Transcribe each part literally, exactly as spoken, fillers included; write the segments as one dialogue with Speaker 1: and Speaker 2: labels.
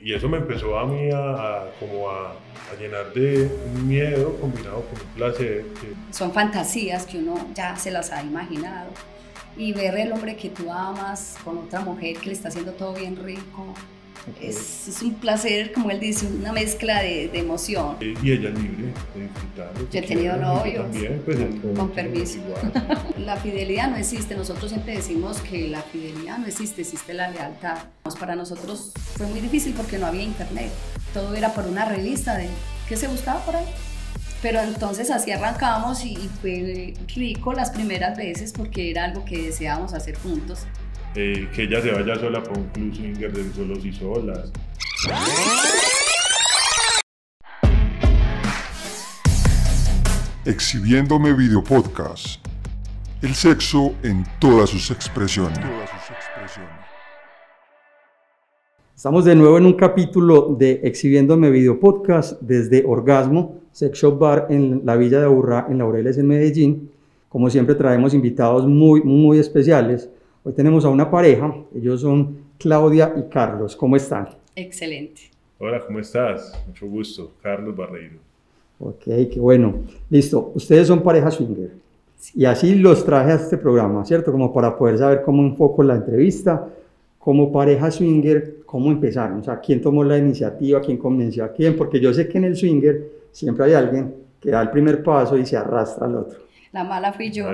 Speaker 1: y eso me empezó a mí a, a como a, a llenar de un miedo combinado con un placer. Que...
Speaker 2: Son fantasías que uno ya se las ha imaginado. Y ver el hombre que tú amas con otra mujer que le está haciendo todo bien rico, okay. es, es un placer, como él dice, una mezcla de, de emoción.
Speaker 1: Y ella es libre de disfrutar.
Speaker 2: Yo he tenido novios,
Speaker 1: también, pues,
Speaker 2: con, con permiso. La fidelidad no existe, nosotros siempre decimos que la fidelidad no existe, existe la lealtad. Para nosotros fue muy difícil porque no había internet, todo era por una revista de qué se buscaba por ahí. Pero entonces así arrancamos y fue rico las primeras veces porque era algo que deseábamos hacer juntos.
Speaker 1: Eh, que ella se vaya sola para un club swinger de solos y solas.
Speaker 3: Exhibiéndome Video Podcast. El sexo en todas sus expresiones. Todas sus expresiones.
Speaker 4: Estamos de nuevo en un capítulo de Exhibiéndome Video Podcast desde Orgasmo, Sex Shop Bar en la Villa de Aburrá, en Laureles, en Medellín. Como siempre traemos invitados muy, muy especiales. Hoy tenemos a una pareja, ellos son Claudia y Carlos. ¿Cómo están?
Speaker 2: Excelente.
Speaker 1: Hola, ¿cómo estás? Mucho gusto, Carlos Barreiro.
Speaker 4: Ok, qué bueno. Listo, ustedes son pareja swinger. Sí. Y así los traje a este programa, ¿cierto? Como para poder saber cómo enfoco la entrevista. Como pareja swinger, ¿cómo empezaron? O sea, ¿quién tomó la iniciativa? ¿Quién convenció a quién? Porque yo sé que en el swinger siempre hay alguien que da el primer paso y se arrastra al otro.
Speaker 2: La mala fui yo.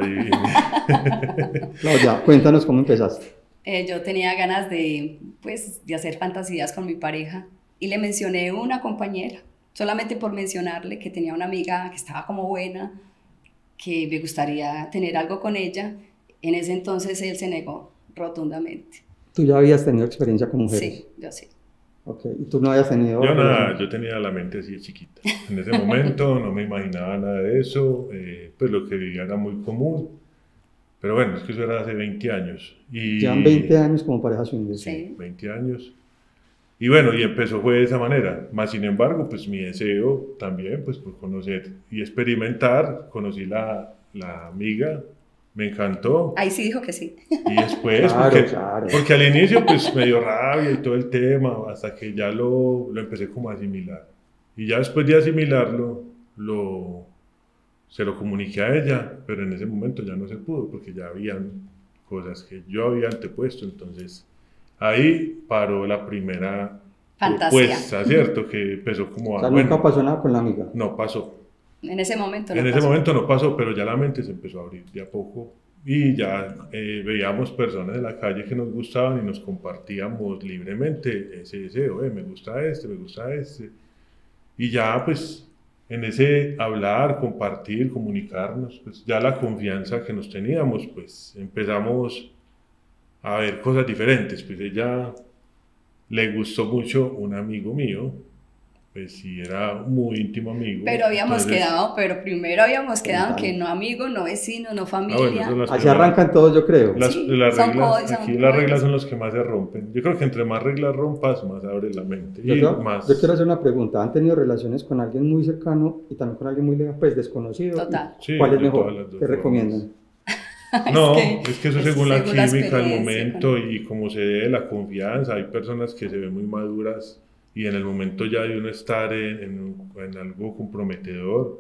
Speaker 4: Claudia, cuéntanos cómo empezaste.
Speaker 2: Eh, yo tenía ganas de, pues, de hacer fantasías con mi pareja y le mencioné una compañera, solamente por mencionarle que tenía una amiga que estaba como buena, que me gustaría tener algo con ella. En ese entonces él se negó rotundamente.
Speaker 4: ¿Tú ya habías tenido experiencia con mujeres?
Speaker 2: Sí, yo sí.
Speaker 4: Ok, ¿y tú no habías tenido?
Speaker 1: Yo nada, yo tenía la mente así de chiquita. En ese momento no me imaginaba nada de eso, eh, pues lo que vivía era muy común. Pero bueno, es que eso era hace veinte años. Y
Speaker 4: llevan veinte años como pareja swinger.
Speaker 1: Sí, veinte años. Y bueno, y empezó fue de esa manera. Más sin embargo, pues mi deseo también, pues por conocer y experimentar, conocí la, la amiga. Me encantó.
Speaker 2: Ahí sí dijo que sí.
Speaker 1: Y después,
Speaker 4: claro,
Speaker 1: porque,
Speaker 4: claro.
Speaker 1: porque al inicio pues me dio rabia y todo el tema, hasta que ya lo, lo empecé como a asimilar. Y ya después de asimilarlo, lo, se lo comuniqué a ella, pero en ese momento ya no se pudo, porque ya habían cosas que yo había antepuesto. Entonces, ahí paró la primera
Speaker 2: fantasía.
Speaker 1: Propuesta, ¿cierto? Que empezó como a...
Speaker 4: O sea,
Speaker 1: bueno,
Speaker 4: nunca pasó nada con la amiga.
Speaker 1: No pasó.
Speaker 2: En ese momento no
Speaker 1: En
Speaker 2: pasó.
Speaker 1: ese momento no pasó, pero ya la mente se empezó a abrir de a poco y ya eh, veíamos personas en la calle que nos gustaban y nos compartíamos libremente ese deseo, eh, me gusta este, me gusta este. Y ya pues en ese hablar, compartir, comunicarnos, pues ya la confianza que nos teníamos, pues empezamos a ver cosas diferentes. Pues ella le gustó mucho un amigo mío. Pues sí, era muy íntimo amigo.
Speaker 2: Pero habíamos
Speaker 1: entonces,
Speaker 2: quedado, pero primero habíamos quedado que no amigo, no vecino, no familia.
Speaker 1: Ah, bueno,
Speaker 4: así arrancan todos, yo creo.
Speaker 1: Las,
Speaker 2: sí,
Speaker 1: las
Speaker 2: son
Speaker 1: reglas,
Speaker 2: cosas,
Speaker 1: aquí
Speaker 2: son
Speaker 1: las
Speaker 2: cosas.
Speaker 1: reglas son las que más se rompen. Yo creo que entre más reglas rompas, más abre la mente.
Speaker 4: Yo,
Speaker 1: y
Speaker 4: creo,
Speaker 1: más...
Speaker 4: yo quiero hacer una pregunta. ¿Han tenido relaciones con alguien muy cercano y también con alguien muy lejano, pues desconocido?
Speaker 2: Total.
Speaker 1: Sí,
Speaker 4: ¿Cuál es
Speaker 1: de todas las
Speaker 4: mejor?
Speaker 1: dos
Speaker 4: ¿Qué
Speaker 1: formas.
Speaker 4: recomiendan?
Speaker 1: No,
Speaker 2: es, que,
Speaker 1: es que eso
Speaker 2: es
Speaker 1: según la
Speaker 2: según la
Speaker 1: química, el
Speaker 2: experiencia,
Speaker 1: momento
Speaker 2: con...
Speaker 1: y cómo se dé la confianza. Hay personas que se ven muy maduras y en el momento ya de uno estar en, en, en algo comprometedor,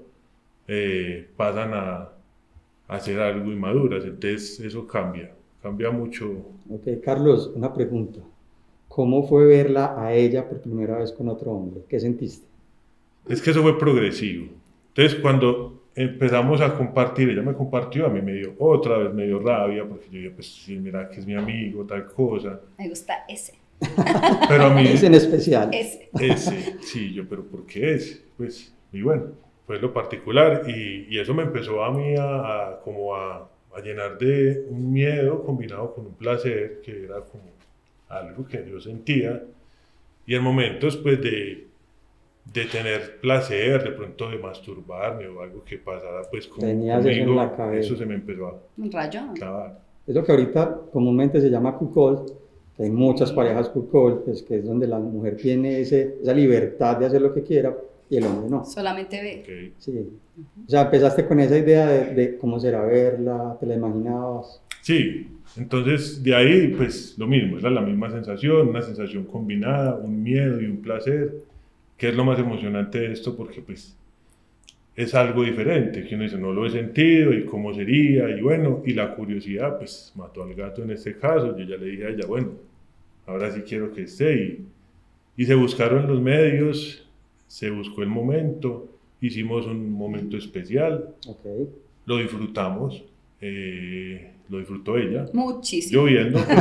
Speaker 1: eh, pasan a, a hacer algo inmaduras. Entonces eso cambia, cambia mucho.
Speaker 4: Ok, Carlos, una pregunta. ¿Cómo fue verla a ella por primera vez con otro hombre? ¿Qué sentiste?
Speaker 1: Es que eso fue progresivo. Entonces cuando empezamos a compartir, ella me compartió, a mí me dio otra vez, me dio rabia, porque yo dije, pues sí, mira que es mi amigo, tal cosa.
Speaker 2: Me gusta ese.
Speaker 1: Pero a mí...
Speaker 4: Ese en especial.
Speaker 2: Ese.
Speaker 1: Ese, sí, yo, pero ¿por qué ese? Pues, y bueno, fue lo particular y, y eso me empezó a mí a, a como a, a llenar de un miedo combinado con un placer, que era como algo que yo sentía. Y en momentos, pues, de... de tener placer, de pronto de masturbarme o algo que pasara pues con,
Speaker 4: Tenías
Speaker 1: conmigo,
Speaker 4: eso en la cabeza.
Speaker 1: eso se me empezó a
Speaker 2: Un rayo.
Speaker 1: clavar.
Speaker 4: Es lo que ahorita comúnmente se llama cuckold, que hay muchas parejas cuckold, pues, que es donde la mujer tiene ese, esa libertad de hacer lo que quiera y el hombre no.
Speaker 2: Solamente ve.
Speaker 1: Okay.
Speaker 4: Sí. O sea, empezaste con esa idea de, de cómo será verla, te la imaginabas.
Speaker 1: Sí, entonces de ahí pues lo mismo, era la misma sensación, una sensación combinada, un miedo y un placer, que es lo más emocionante de esto porque pues es algo diferente, que uno dice no lo he sentido y cómo sería y bueno, y la curiosidad pues mató al gato en este caso, yo ya le dije a ella bueno, ahora sí quiero que esté y, y se buscaron los medios, se buscó el momento, hicimos un momento especial,
Speaker 4: Okay.
Speaker 1: lo disfrutamos. Eh, lo disfrutó ella.
Speaker 2: Muchísimo.
Speaker 1: Yo viendo, pues,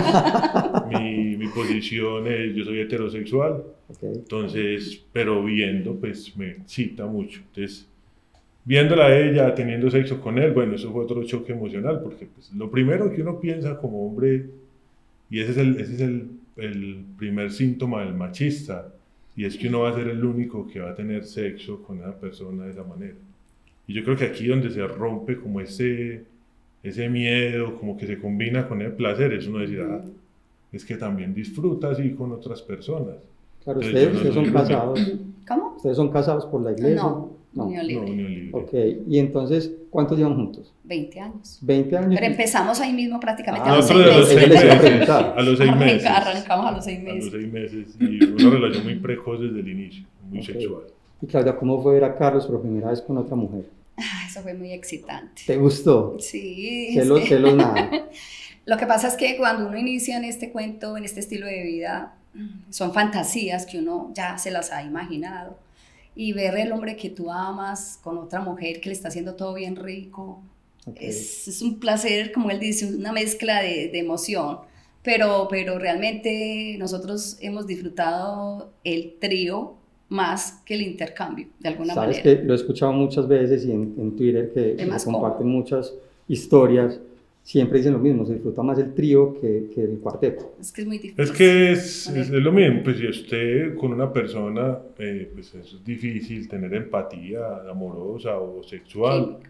Speaker 1: mi, mi posición es, yo soy heterosexual,
Speaker 4: Okay.
Speaker 1: entonces, pero viendo, pues me excita mucho. Entonces, viéndola a ella, teniendo sexo con él, bueno, eso fue otro choque emocional, porque pues, lo primero que uno piensa como hombre, y ese es, el, ese es el, el primer síntoma del machista, y es que uno va a ser el único que va a tener sexo con esa persona de esa manera. Y yo creo que aquí donde se rompe como ese... ese miedo, como que se combina con el placer, es uno decir, ah, es que también disfruta así con otras personas.
Speaker 4: Claro,
Speaker 1: Entonces,
Speaker 4: ustedes,
Speaker 1: yo no
Speaker 4: ustedes
Speaker 1: soy
Speaker 4: son
Speaker 1: lo
Speaker 4: casados.
Speaker 2: ¿Cómo?
Speaker 4: ¿Ustedes son casados por la iglesia?
Speaker 2: No,
Speaker 4: No.
Speaker 2: unión libre.
Speaker 1: No, unión libre.
Speaker 4: Ok, y entonces, ¿cuántos llevan juntos?
Speaker 2: veinte años.
Speaker 4: veinte años.
Speaker 2: Pero empezamos ahí mismo prácticamente
Speaker 4: Ah,
Speaker 2: a los
Speaker 1: Nosotros
Speaker 2: seis
Speaker 1: a los
Speaker 2: meses.
Speaker 1: seis
Speaker 4: Eso les iba a
Speaker 1: meses,
Speaker 4: preguntar.
Speaker 1: a los seis
Speaker 2: Arranca-
Speaker 1: meses,
Speaker 2: Arrancamos a los seis
Speaker 1: a los
Speaker 2: meses.
Speaker 1: seis meses, y una relación muy precoz desde el inicio, muy
Speaker 4: Ok.
Speaker 1: sexual.
Speaker 4: Y Claudia, ¿cómo fue ver a Carlos por primera vez con otra mujer?
Speaker 2: Ah, eso fue muy excitante.
Speaker 4: ¿Te gustó?
Speaker 2: Sí.
Speaker 4: Celos,
Speaker 2: sí.
Speaker 4: celos, nada.
Speaker 2: Lo que pasa es que cuando uno inicia en este cuento, en este estilo de vida, son fantasías que uno ya se las ha imaginado. Y ver el hombre que tú amas con otra mujer que le está haciendo todo bien rico,
Speaker 4: Okay.
Speaker 2: es, es un placer, como él dice, una mezcla de, de emoción. Pero, pero realmente nosotros hemos disfrutado el trío más que el intercambio, de alguna
Speaker 4: Sabes
Speaker 2: manera.
Speaker 4: que lo he escuchado muchas veces y en, en Twitter que, que
Speaker 2: más
Speaker 4: comparten muchas historias, siempre dicen lo mismo, se disfruta más el trío que, que el cuarteto.
Speaker 2: Es que es muy difícil.
Speaker 1: Es que es,
Speaker 2: Vale.
Speaker 1: es, es lo mismo, pues si usted con una persona, eh, pues eso es difícil, tener empatía amorosa o sexual.
Speaker 2: Química.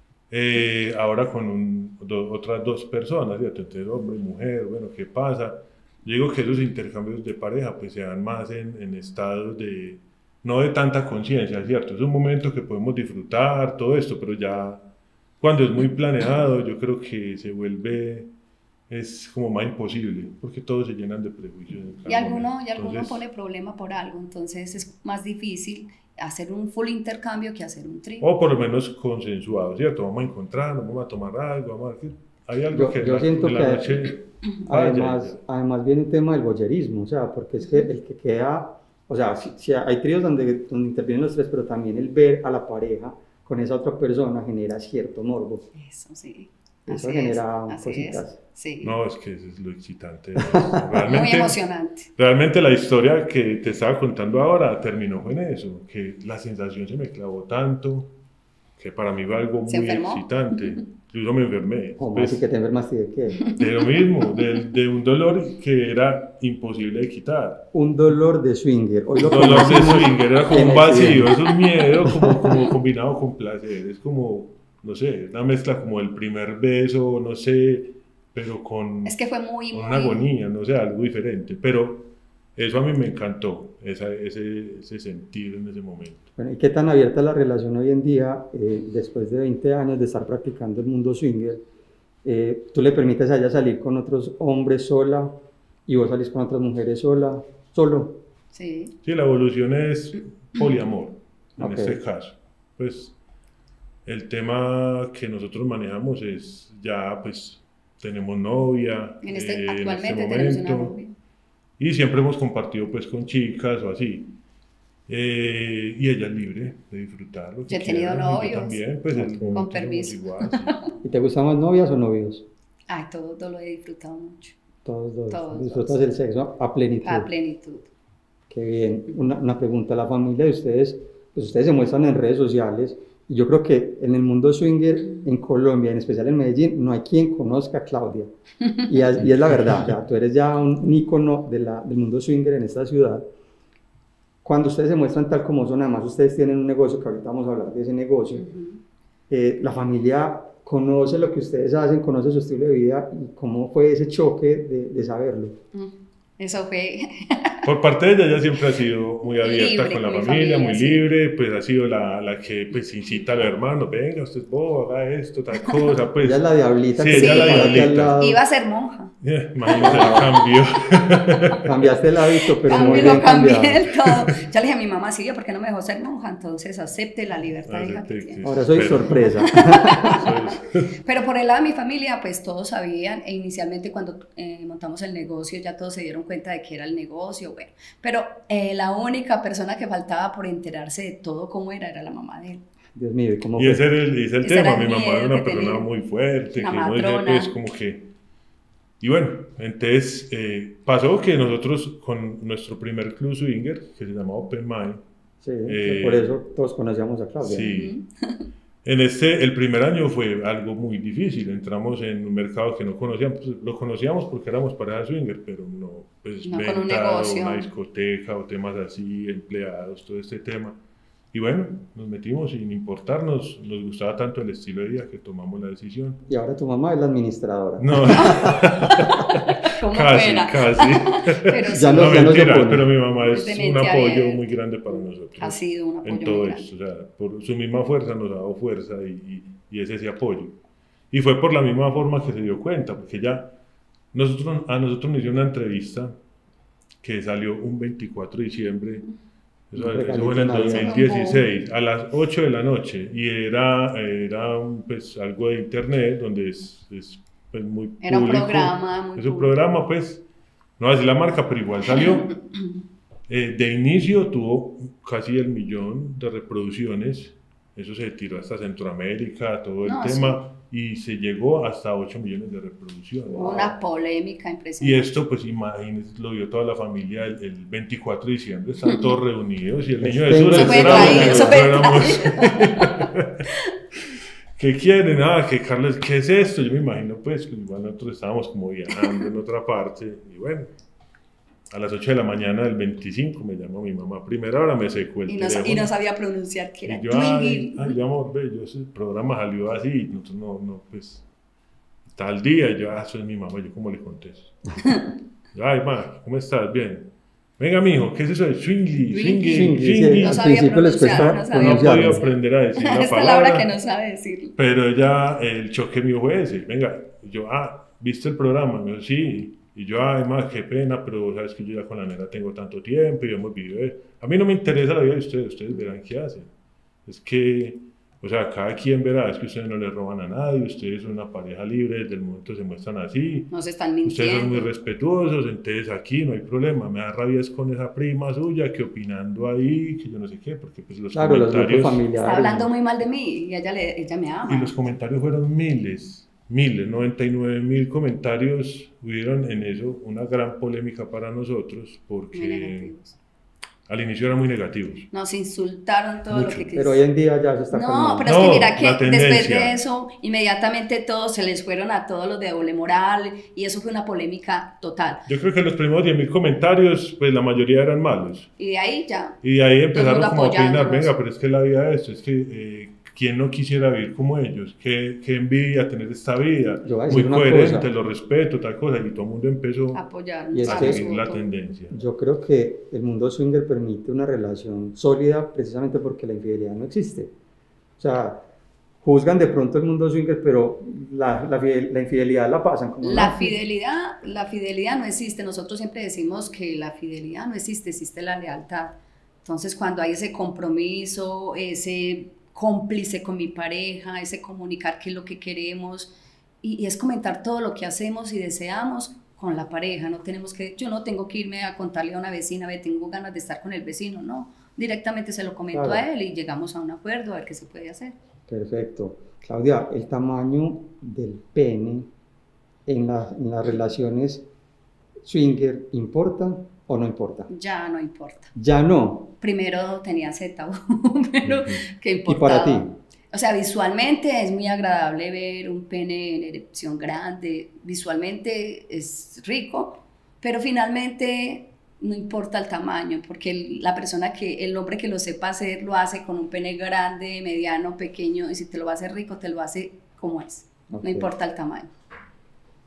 Speaker 1: Eh, ahora con un, do, otras dos personas, ¿cierto? Entonces hombre y mujer, bueno, ¿qué pasa? Yo digo que esos intercambios de pareja pues se dan más en, en estados de, no de tanta conciencia, ¿cierto? Es un momento que podemos disfrutar, todo esto, pero ya cuando es muy planeado, yo creo que se vuelve, es como más imposible, porque todos se llenan de prejuicios. en cada
Speaker 2: Y alguno,
Speaker 1: momento.
Speaker 2: y alguno
Speaker 1: Entonces,
Speaker 2: pone problema por algo, entonces es más difícil hacer un full intercambio que hacer un trío.
Speaker 1: o por lo menos consensuado, ¿cierto? Vamos a encontrarnos, vamos a tomar algo, vamos a ver qué- hay algo
Speaker 4: Yo-
Speaker 1: que
Speaker 4: yo
Speaker 1: la,
Speaker 4: siento
Speaker 1: de la
Speaker 4: que-
Speaker 1: noche vaya,
Speaker 4: Además, además viene un tema del voyerismo, o sea, porque es que el que queda, o sea, si, si hay tríos donde, donde intervienen los tres, pero también el ver a la pareja con esa otra persona genera cierto morbo.
Speaker 2: Eso sí.
Speaker 4: Eso
Speaker 2: Así
Speaker 4: genera
Speaker 2: es, así
Speaker 4: cositas.
Speaker 2: es, sí.
Speaker 1: No, es que eso es lo excitante. de eso.
Speaker 2: Muy
Speaker 1: Realmente,
Speaker 2: emocionante.
Speaker 1: realmente la historia que te estaba contando ahora terminó con eso, que la sensación se me clavó tanto que para mí fue algo
Speaker 2: ¿Se
Speaker 1: muy
Speaker 2: enfermó?
Speaker 1: excitante. Incluso me enfermé.
Speaker 4: ¿Cómo
Speaker 1: Pues,
Speaker 4: así que te enfermaste de qué?
Speaker 1: de lo mismo, de, de un dolor que era imposible de quitar.
Speaker 4: Un dolor de swinger. Hoy lo
Speaker 1: Dolor de
Speaker 4: conocimos
Speaker 1: swinger, era como
Speaker 4: en
Speaker 1: un
Speaker 4: el
Speaker 1: vacío,
Speaker 4: siguiente.
Speaker 1: es un miedo como, como combinado con placer, es como, no sé, una mezcla como el primer beso, no sé, pero con,
Speaker 2: Es que fue muy,
Speaker 1: con
Speaker 2: muy...
Speaker 1: una agonía, no sé, algo diferente, pero eso a mí me encantó, esa, ese, ese sentir en ese momento.
Speaker 4: Bueno, ¿y qué tan abierta es la relación hoy en día, eh, después de veinte años de estar practicando el mundo swinger? Eh, ¿Tú le permites a ella salir con otros hombres sola y vos salís con otras mujeres sola, solo?
Speaker 2: Sí.
Speaker 1: Sí, la evolución es poliamor, en
Speaker 4: Ok.
Speaker 1: este caso. Pues el tema que nosotros manejamos es ya, pues, tenemos novia
Speaker 2: En este,
Speaker 1: eh, en
Speaker 2: actualmente
Speaker 1: este
Speaker 2: tenemos una
Speaker 1: momento,
Speaker 2: novia.
Speaker 1: y siempre hemos compartido pues con chicas o así. Eh, y ella es libre de disfrutar lo que
Speaker 2: Yo he tenido
Speaker 1: quiera, y yo
Speaker 2: novios.
Speaker 1: también, pues, el-
Speaker 4: Con
Speaker 1: tenemos
Speaker 2: permiso.
Speaker 1: igual, sí.
Speaker 4: ¿Y te gustan más novias o novios?
Speaker 2: Ay, todo, todo lo he disfrutado mucho.
Speaker 4: Todos dos.
Speaker 2: Todos
Speaker 4: Disfrutas
Speaker 2: dos.
Speaker 4: el sexo a plenitud.
Speaker 2: A plenitud.
Speaker 4: Qué bien. Una, una pregunta, la familia de ustedes, pues ustedes se muestran en redes sociales y yo creo que en el mundo swinger en Colombia, en especial en Medellín, no hay quien conozca a Claudia. Y es, y es la verdad, ya, tú eres ya un, un ícono de la, del mundo swinger en esta ciudad. Cuando ustedes se muestran tal como son, además ustedes tienen un negocio, que ahorita vamos a hablar de ese negocio,
Speaker 2: Ujú.
Speaker 4: eh, la familia conoce lo que ustedes hacen, conoce su estilo de vida y cómo fue ese choque de, de saberlo.
Speaker 2: Mm. Eso fue...
Speaker 1: Por parte de ella, ella siempre ha sido muy abierta
Speaker 2: Libre,
Speaker 1: con la
Speaker 2: con mi
Speaker 1: familia,
Speaker 2: familia,
Speaker 1: muy
Speaker 2: sí.
Speaker 1: libre, pues ha sido la, la que pues incita a los hermanos, venga, usted es bobo, haga esto, tal cosa, pues.
Speaker 4: Ella es la diablita.
Speaker 1: Sí,
Speaker 4: que
Speaker 1: ella es la
Speaker 4: se para aquí al
Speaker 1: diablita.
Speaker 4: lado.
Speaker 2: Iba a ser monja.
Speaker 1: Eh, imagínate el cambio.
Speaker 4: Cambiaste el hábito, pero muy
Speaker 2: Cambié,
Speaker 4: bien
Speaker 2: lo cambié
Speaker 4: cambiado.
Speaker 2: del todo. Ya le dije a mi mamá, sí, ¿por qué no me dejó ser monja? Entonces acepte la libertad, hija, que
Speaker 1: Acepte,
Speaker 2: tiene.
Speaker 1: sí.
Speaker 4: Ahora soy
Speaker 1: Pero-
Speaker 4: sorpresa.
Speaker 2: Pero por el lado de mi familia, pues todos sabían, e inicialmente cuando eh, montamos el negocio ya todos se dieron cuenta de que era el negocio, bueno. Pero eh, la única persona que faltaba por enterarse de todo cómo era, era la mamá de él.
Speaker 4: Dios mío, ¿y cómo
Speaker 1: Y
Speaker 4: fue?
Speaker 1: ese era el, ese es el
Speaker 2: Ese
Speaker 1: tema,
Speaker 2: era el
Speaker 1: mi mamá
Speaker 2: miedo
Speaker 1: era una
Speaker 2: que
Speaker 1: persona
Speaker 2: tenía.
Speaker 1: muy fuerte,
Speaker 2: Una
Speaker 1: que no decía,
Speaker 2: matrona.
Speaker 1: pues como que... Y bueno, entonces eh, pasó que nosotros con nuestro primer club swinger, que se llamaba Open Mind,
Speaker 4: Sí,
Speaker 1: eh,
Speaker 4: por eso todos conocíamos a Claudia.
Speaker 1: sí, en este, el primer año fue algo muy difícil, entramos en un mercado que no conocíamos, pues, lo conocíamos porque éramos pareja swinger, pero no, pues
Speaker 2: No con un
Speaker 1: venta,
Speaker 2: negocio.
Speaker 1: una discoteca o temas así, empleados, todo este tema. Y bueno, nos metimos sin importarnos, nos gustaba tanto el estilo de vida que tomamos la decisión.
Speaker 4: Y ahora tu mamá es la administradora.
Speaker 1: No,
Speaker 2: ¿Cómo
Speaker 1: casi,
Speaker 2: fuera?
Speaker 1: casi.
Speaker 2: Pero sí,
Speaker 4: Ya no-
Speaker 1: No,
Speaker 4: ya no se
Speaker 1: mentira,
Speaker 4: opone.
Speaker 1: pero mi mamá es
Speaker 2: Es de
Speaker 1: un
Speaker 2: mente
Speaker 1: apoyo
Speaker 2: abierta.
Speaker 1: muy grande para nosotros.
Speaker 2: ha sido un apoyo
Speaker 1: En todo
Speaker 2: muy grande.
Speaker 1: esto, o sea, por su misma fuerza nos ha dado fuerza y, y, y es ese apoyo. Y fue por la misma forma que se dio cuenta, porque ya nosotros, a nosotros nos dio una entrevista que salió un veinticuatro de diciembre, eso,
Speaker 4: Un
Speaker 1: eso fue en el
Speaker 4: regalito
Speaker 1: dos mil dieciséis, a las ocho de la noche, y era, era pues, algo de internet, donde es, es pues, muy
Speaker 2: Era un
Speaker 1: público.
Speaker 2: programa muy
Speaker 1: Es un
Speaker 2: público.
Speaker 1: programa, pues, no voy a decir la marca, pero igual salió. Eh, de inicio tuvo casi el millón de reproducciones, eso se tiró hasta Centroamérica, todo el
Speaker 2: No,
Speaker 1: tema, y se llegó hasta ocho millones de reproducciones.
Speaker 2: Hubo una polémica
Speaker 1: Y
Speaker 2: impresionante.
Speaker 1: esto, pues imagínense, lo vio toda la familia el, el veinticuatro de diciembre, están todos reunidos y el niño
Speaker 4: Tengo
Speaker 1: Jesús
Speaker 4: el
Speaker 1: les
Speaker 4: sueño
Speaker 1: era
Speaker 4: ahí,
Speaker 1: lo que
Speaker 2: eso
Speaker 1: nosotros
Speaker 2: fue
Speaker 1: éramos. ¿Qué quieren? Ah, que Carlos, ¿qué es esto? Yo me imagino, pues, que igual nosotros estábamos como viajando en otra parte, y bueno, a las ocho de la mañana del veinticinco me llamó mi mamá, a primera hora me secó el
Speaker 2: Y no,
Speaker 1: teléfono.
Speaker 2: y no sabía pronunciar que era
Speaker 1: Y yo, ay,
Speaker 2: Twinkie.
Speaker 1: ay, yo, amor, ve, yo, ese programa salió así, y nosotros no, no, pues, tal día, y yo, ah, eso es mi mamá, yo, ¿cómo le contesto? Yo, ay, ma, ¿cómo estás? Bien. Venga, mijo, ¿qué es eso de swingly?
Speaker 2: Swingly.
Speaker 1: Swingly,
Speaker 4: Sí, sí,
Speaker 1: swingly.
Speaker 2: No
Speaker 4: al
Speaker 2: sabía
Speaker 4: principio les
Speaker 2: pronunciar,
Speaker 4: cuesta
Speaker 2: no sabía
Speaker 1: No podía
Speaker 4: pronunciarlo.
Speaker 1: aprender a decir la
Speaker 2: Es
Speaker 1: palabra.
Speaker 2: palabra que no sabe decirlo.
Speaker 1: Pero ya el choque mío fue ese. Venga, yo, ah, ¿viste el programa? Me dijo, sí. Y yo, ay, más, qué pena, pero sabes que yo ya con la nena tengo tanto tiempo y hemos vivido eso. A mí no me interesa la vida de ustedes, ustedes verán qué hacen. Es que, o sea, cada quien verá, es que ustedes no le roban a nadie, ustedes son una pareja libre, desde el momento se muestran así.
Speaker 2: Nos están
Speaker 1: Ustedes son muy
Speaker 2: mintiendo.
Speaker 1: respetuosos, entonces aquí no hay problema. Me da rabia es con esa prima suya que opinando ahí, que yo no sé qué, porque pues los
Speaker 4: Claro, los grupos
Speaker 1: comentarios...
Speaker 4: familiares.
Speaker 2: Está hablando muy mal de mí y ella, le, ella me ama.
Speaker 1: Y los comentarios fueron miles, miles, noventa y nueve mil comentarios hubieron en eso, una gran polémica para nosotros,
Speaker 2: Muy
Speaker 1: porque
Speaker 2: negativos.
Speaker 1: al inicio eran muy negativos.
Speaker 2: Nos insultaron todo
Speaker 1: Mucho.
Speaker 2: lo que
Speaker 4: Pero hoy en día ya se está
Speaker 2: No,
Speaker 4: calmando.
Speaker 2: pero es
Speaker 1: No,
Speaker 2: que mira
Speaker 1: la
Speaker 2: que después
Speaker 1: tendencia.
Speaker 2: de eso, inmediatamente todos se les fueron a todos los de doble moral y eso fue una polémica total.
Speaker 1: Yo creo que los primeros diez mil comentarios, pues la mayoría eran malos.
Speaker 2: Y de ahí ya.
Speaker 1: Y de ahí empezaron
Speaker 2: mundo
Speaker 1: como a opinar,
Speaker 2: apoyándonos.
Speaker 1: venga, pero es que la vida es esto, es que eh, ¿quién no quisiera vivir como ellos? ¿Qué, qué envidia tener esta vida?
Speaker 4: Yo voy a
Speaker 1: Muy
Speaker 4: decir una
Speaker 1: coherente,
Speaker 4: cosa.
Speaker 1: lo respeto, tal cosa. Y todo el mundo empezó
Speaker 2: Apoyarnos.
Speaker 4: Y es
Speaker 1: a
Speaker 4: que-
Speaker 1: seguir la tendencia.
Speaker 4: Yo creo que el mundo swinger permite una relación sólida precisamente porque la infidelidad no existe. O sea, juzgan de pronto el mundo swinger, pero la, la, fidel- la infidelidad la pasan como
Speaker 2: La
Speaker 4: una-
Speaker 2: fidelidad, la fidelidad no existe. Nosotros siempre decimos que la fidelidad no existe, existe la lealtad. Entonces, cuando hay ese compromiso, ese cómplice con mi pareja, ese comunicar qué es lo que queremos y, y es comentar todo lo que hacemos y deseamos con la pareja. No tenemos que, yo no tengo que irme a contarle a una vecina, ve, tengo ganas de estar con el vecino, no. Directamente se lo comento
Speaker 4: Claro.
Speaker 2: a él y llegamos a un acuerdo a ver qué se puede hacer.
Speaker 4: Perfecto. Claudia, ¿el tamaño del pene en, la- en las relaciones swinger importa o no importa?
Speaker 2: Ya no importa.
Speaker 4: Ya no.
Speaker 2: Primero tenía ese tabú, pero que
Speaker 4: ¿Y
Speaker 2: importaba.
Speaker 4: para ti?
Speaker 2: O sea, visualmente es muy agradable ver un pene en erección grande, visualmente es rico, pero finalmente no importa el tamaño, porque el- la persona que, el hombre que lo sepa hacer, lo hace con un pene grande, mediano, pequeño, y si te lo va a hacer rico, te lo hace como es,
Speaker 4: Ok.
Speaker 2: no importa el tamaño.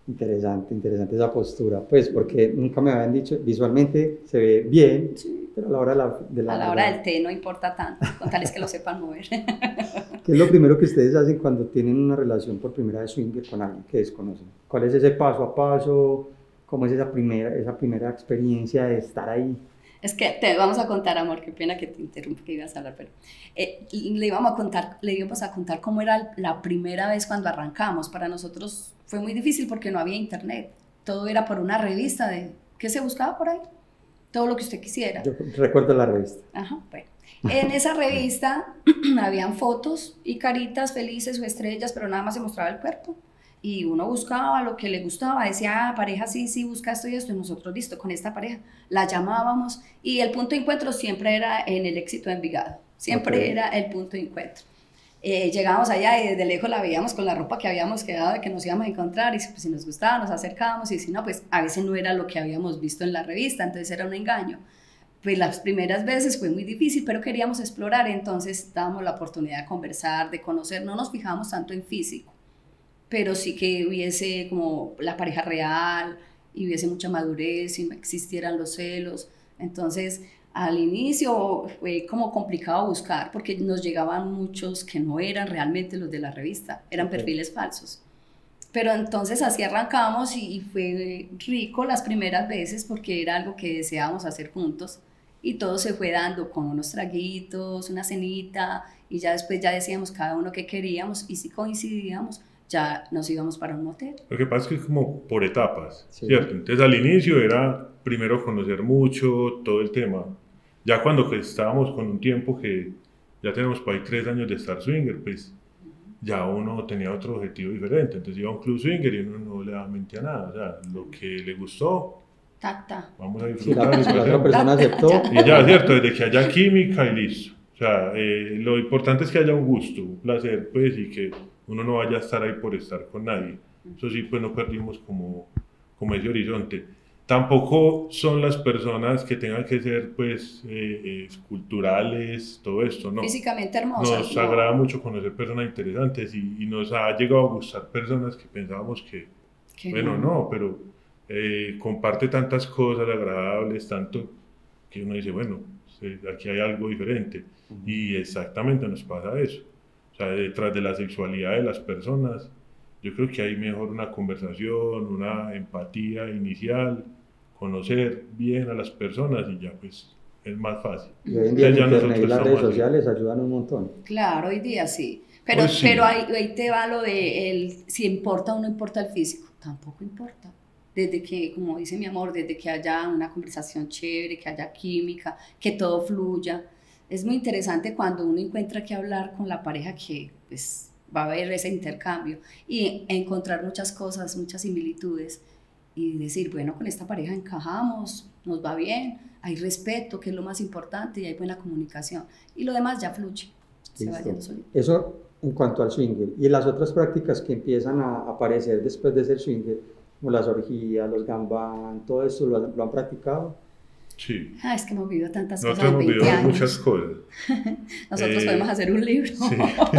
Speaker 4: Interesante, interesante esa postura, pues porque nunca me habían dicho, visualmente se ve bien,
Speaker 2: Sí.
Speaker 4: pero a la hora de la... De la
Speaker 2: A la hora del té no importa tanto, con tal es que lo sepan mover.
Speaker 4: ¿Qué es lo primero que ustedes hacen cuando tienen una relación por primera vez swinger con alguien que desconocen? ¿Cuál es ese paso a paso? ¿Cómo es esa primera, esa primera experiencia de estar ahí?
Speaker 2: Es que te vamos a contar, amor, qué pena que te interrumpa, que ibas a hablar, pero eh, le, íbamos a contar, le íbamos a contar cómo era la primera vez cuando arrancamos. Para nosotros fue muy difícil porque no había internet, todo era por una revista de, ¿qué se buscaba por ahí? Todo lo que usted quisiera.
Speaker 4: Yo recuerdo la revista.
Speaker 2: Ajá, bueno. En esa revista habían fotos y caritas felices o estrellas, pero nada más se mostraba el cuerpo. Y uno buscaba lo que le gustaba, decía, ah, pareja, sí, sí, busca esto y esto, y nosotros, listo, con esta pareja, la llamábamos, y el punto de encuentro siempre era en el Éxito de Envigado, siempre okay. Era el punto de encuentro. Eh, llegábamos allá y desde lejos la veíamos con la ropa que habíamos quedado de que nos íbamos a encontrar, y pues, si nos gustaba nos acercábamos, y si no, pues a veces no era lo que habíamos visto en la revista, entonces era un engaño. Pues las primeras veces fue muy difícil, pero queríamos explorar, entonces dábamos la oportunidad de conversar, de conocer, no nos fijábamos tanto en físico, pero sí que hubiese como la pareja real, y hubiese mucha madurez, y no existieran los celos. Entonces, al inicio fue como complicado buscar, porque nos llegaban muchos que no eran realmente los de la revista, eran okay. Perfiles falsos. Pero entonces así arrancamos, y fue rico las primeras veces, porque era algo que deseábamos hacer juntos, y todo se fue dando con unos traguitos, una cenita, y ya después ya decíamos cada uno qué queríamos, y si coincidíamos, ya nos íbamos para un hotel.
Speaker 1: Lo que pasa es que es como por etapas, sí. ¿Cierto? Entonces al inicio era primero conocer mucho, todo el tema. Ya cuando pues, estábamos con un tiempo que ya tenemos por ahí tres años de estar swinger, pues ya uno tenía otro objetivo diferente. Entonces iba a un club swinger y uno no le daba mente a nada. O sea, lo que le gustó,
Speaker 2: Tacta.
Speaker 1: Vamos a disfrutar.
Speaker 4: Si la, si la otra persona aceptó.
Speaker 1: Y ya, ¿cierto? Desde que haya química y listo. O sea, eh, lo importante es que haya un gusto, un placer, pues, y que uno no vaya a estar ahí por estar con nadie. Eso sí, pues no perdimos como, como ese horizonte. Tampoco son las personas que tengan que ser, pues, eh, esculturales, todo esto, ¿no?
Speaker 2: Físicamente hermosas.
Speaker 1: Nos
Speaker 2: no.
Speaker 1: agrada mucho conocer personas interesantes, y, y nos ha llegado a gustar personas que pensábamos que,
Speaker 2: ¿Qué
Speaker 1: bueno, no, no pero eh, comparte tantas cosas agradables, tanto que uno dice, bueno, aquí hay algo diferente. Uh-huh. Y exactamente nos pasa eso. O sea, detrás de la sexualidad de las personas, yo creo que hay mejor una conversación, una empatía inicial, conocer bien a las personas, y ya pues es más fácil.
Speaker 4: Y hoy en día ya internet y las redes sociales así. Ayudan un montón.
Speaker 2: Claro, hoy día sí. Pero, pues sí. pero ahí, ahí te va lo de el, si importa o no importa el físico. Tampoco importa. Desde que, como dice mi amor, desde que haya una conversación chévere, que haya química, que todo fluya. Es muy interesante cuando uno encuentra que hablar con la pareja, que pues va a haber ese intercambio y encontrar muchas cosas, muchas similitudes, y decir, bueno, con esta pareja encajamos, nos va bien, hay respeto, que es lo más importante, y hay buena comunicación, y lo demás ya fluye, se va yendo solito.
Speaker 4: Eso en cuanto al swinger. Y las otras prácticas que empiezan a aparecer después de ser swinger, como las orgías, los gambán, todo eso, ¿lo han, lo han practicado?
Speaker 1: Sí.
Speaker 2: Ah, es que hemos vivido tantas
Speaker 1: Nosotros
Speaker 2: cosas en veinte
Speaker 1: hemos vivido
Speaker 2: años.
Speaker 1: muchas cosas.
Speaker 2: Nosotros eh, podemos hacer un libro.
Speaker 1: Sí.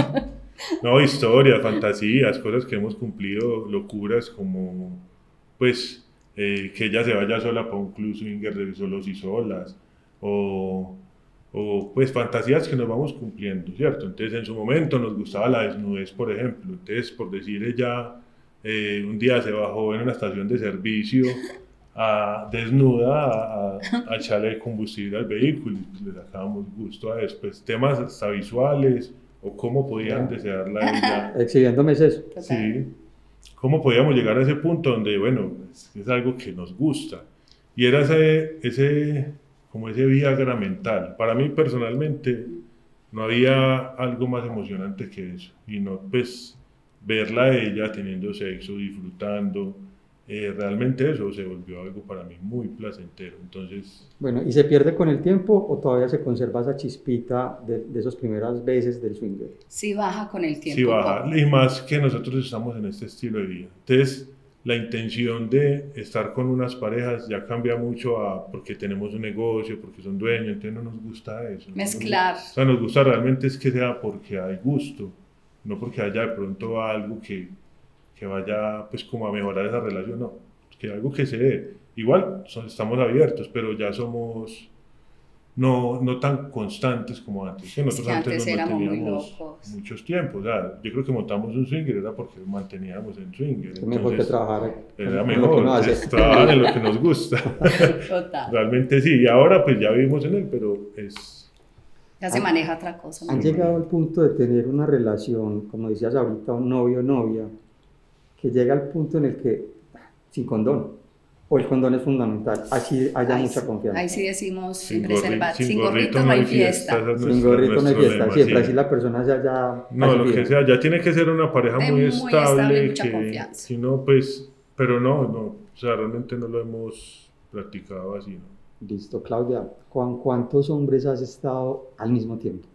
Speaker 1: No, historias, fantasías, cosas que hemos cumplido, locuras como, pues, eh, que ella se vaya sola para un club swinger de solos y solas, o, o, pues, fantasías que nos vamos cumpliendo, ¿cierto? Entonces, en su momento nos gustaba la desnudez, por ejemplo. Entonces, por decir, ella eh, un día se bajó en una estación de servicio a, desnuda a, a echarle combustible al vehículo, y pues, le sacábamos gusto a eso. Pues, temas hasta visuales, o cómo podían desearla a ella.
Speaker 4: Exhibiéndome eso.
Speaker 1: Sí, cómo podíamos llegar a ese punto donde, bueno, es, es algo que nos gusta. Y era ese, ese, como ese Viagra mental. Para mí, personalmente, no había algo más emocionante que eso. Y no, pues, verla a ella teniendo sexo, disfrutando, Eh, realmente eso se volvió algo para mí muy placentero. Entonces,
Speaker 4: bueno, ¿y se pierde con el tiempo o todavía se conserva esa chispita de, de esas primeras veces del swinger?
Speaker 2: Sí baja con el tiempo.
Speaker 1: Sí baja, y más que nosotros estamos en este estilo de vida. Entonces, la intención de estar con unas parejas ya cambia mucho a porque tenemos un negocio, porque son dueños, entonces no nos gusta eso.
Speaker 2: Mezclar.
Speaker 1: No nos, o sea, nos gusta realmente es que sea porque hay gusto, no porque haya de pronto algo que que vaya pues como a mejorar esa relación, no, que algo que se dé. Igual son, estamos abiertos, pero ya somos no, no tan constantes como antes, que nosotros
Speaker 2: es que
Speaker 1: antes,
Speaker 2: antes
Speaker 1: nos
Speaker 2: éramos muy
Speaker 1: manteníamos
Speaker 2: locos.
Speaker 1: muchos tiempos, o sea, yo creo que montamos un swinger era porque lo manteníamos en swinger,
Speaker 4: Es mejor que trabajar
Speaker 1: era
Speaker 4: en
Speaker 1: mejor,
Speaker 4: lo que uno hace.
Speaker 1: es trabajar en lo que nos gusta.
Speaker 2: Total.
Speaker 1: Realmente sí, y ahora pues ya vivimos en él, pero es...
Speaker 2: Ya se maneja otra cosa.
Speaker 4: ¿Han
Speaker 2: ¿no?
Speaker 4: llegado al punto de tener una relación, como decías ahorita, un novio o novia, que llega al punto en el que, sin condón, o el condón es fundamental, así haya
Speaker 2: Ahí
Speaker 4: mucha
Speaker 2: sí,
Speaker 4: confianza?
Speaker 2: Ahí sí decimos,
Speaker 1: Sin,
Speaker 2: sin,
Speaker 1: gorri,
Speaker 2: preservar,
Speaker 1: sin,
Speaker 2: sin
Speaker 1: gorrito,
Speaker 2: gorrito no hay fiesta.
Speaker 1: ese es
Speaker 4: Sin
Speaker 1: nuestro-
Speaker 4: gorrito no hay
Speaker 1: nuestro
Speaker 4: fiesta,
Speaker 1: lema,
Speaker 4: siempre
Speaker 1: sí.
Speaker 4: así la persona ya, ya
Speaker 1: No,
Speaker 4: así
Speaker 1: lo que
Speaker 4: bien.
Speaker 1: sea, ya tiene que ser una pareja
Speaker 2: De
Speaker 1: muy,
Speaker 2: muy
Speaker 1: estable,
Speaker 2: estable y mucha
Speaker 1: que
Speaker 2: confianza.
Speaker 1: si no, pues, pero no, no, o sea, realmente no lo hemos practicado así, ¿no?
Speaker 4: Listo, Claudia, ¿con cuántos hombres has estado al mismo tiempo?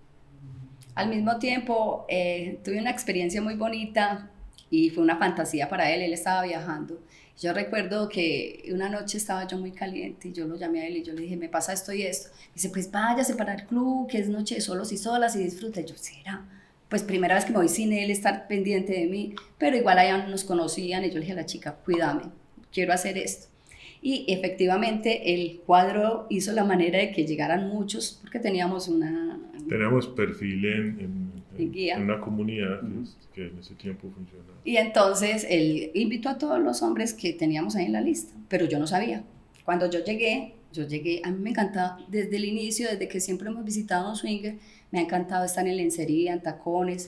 Speaker 2: Al mismo tiempo, eh, tuve una experiencia muy bonita y fue una fantasía para él, él estaba viajando. Yo recuerdo que una noche estaba yo muy caliente y yo lo llamé a él y yo le dije, me pasa esto y esto. Dice, pues váyase para el club, que es noche de solos y solas y disfruta. Y yo, ¿será? Pues primera vez que me voy sin él, estar pendiente de mí, pero igual allá nos conocían y yo le dije a la chica, cuídame, quiero hacer esto. Y efectivamente el cuadro hizo la manera de que llegaran muchos, porque teníamos una...
Speaker 1: Teníamos perfil en, en,
Speaker 2: En guía.
Speaker 1: en una comunidad que, que en ese tiempo funcionaba.
Speaker 2: Y entonces él invitó a todos los hombres que teníamos ahí en la lista, pero yo no sabía. Cuando yo llegué, yo llegué, a mí me encantaba desde el inicio, desde que siempre hemos visitado un swinger, me ha encantado estar en lencería, en tacones.